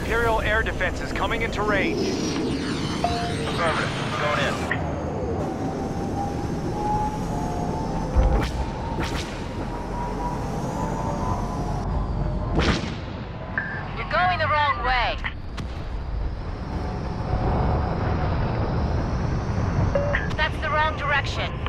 Imperial air defenses coming into range. Affirmative. Going in. You're going the wrong way. That's the wrong direction.